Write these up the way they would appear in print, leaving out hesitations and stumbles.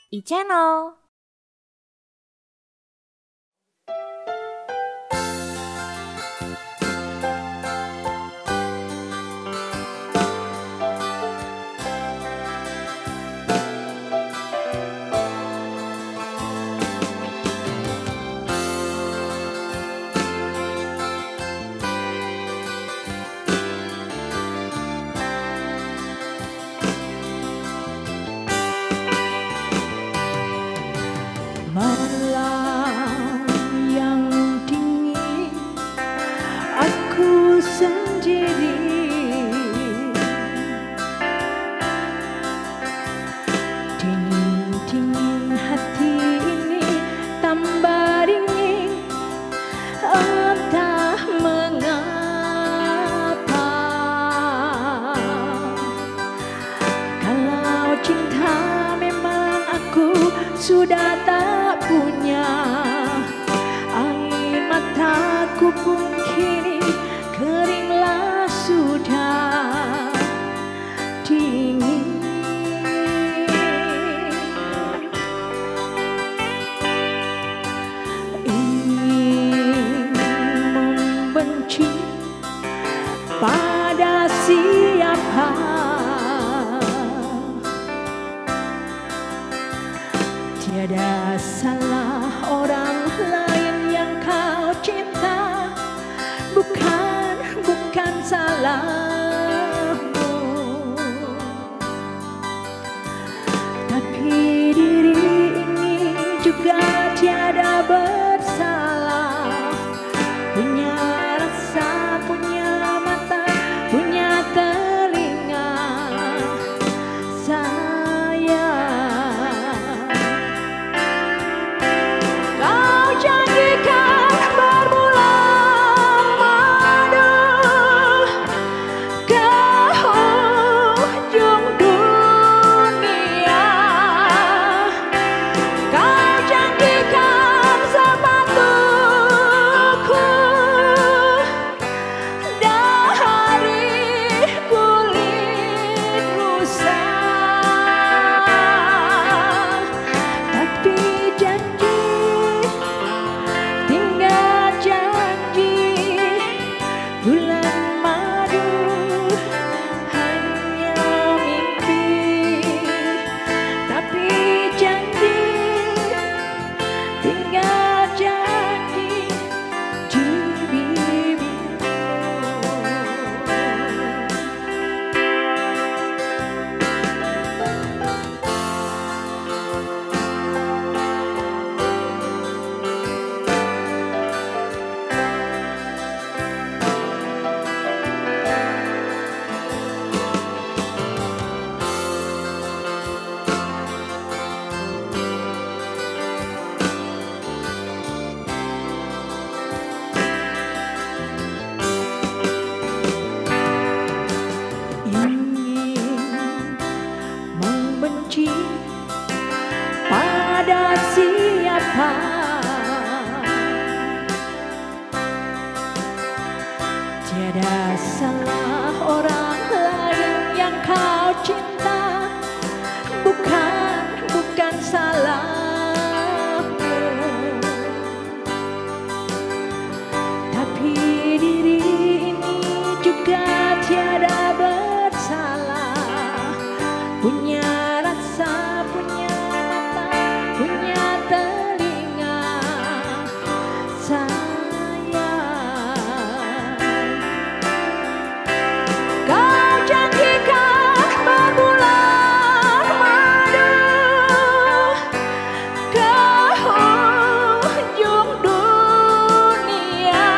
e-channel. Malam yang dingin, aku sendiri. Dingin-dingin hati ini tambah dingin, entah mengapa. Kalau cinta memang aku sudah tak punya, air mataku pun kini keringlah sudah dingin. Ingin membenci pada siapa, tiada salah orang lain yang kau cinta, bukan salahmu. Tapi diri ini juga tiada bersalah, punya rasa, punya mata, punya telinga. Pada siapa, tiada salah orang lain yang kau cinta, bukan salahmu. Tapi diri ini juga tiada bersalah, punya rasa, punya mata, punya telinga. Kau janjikan berbulan madu ke ujung dunia.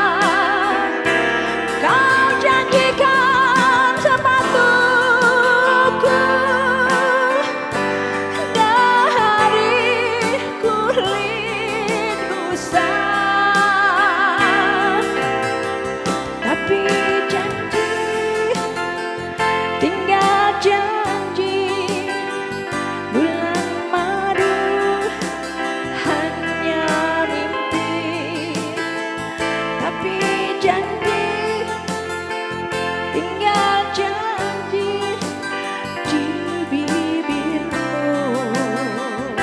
Kau janjikan sepatuku dari kulit rusa. Tapi janji, tinggal janji, bulan madu hanya mimpi. Tapi janji, tinggal janji di bibirmu.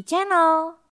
channel.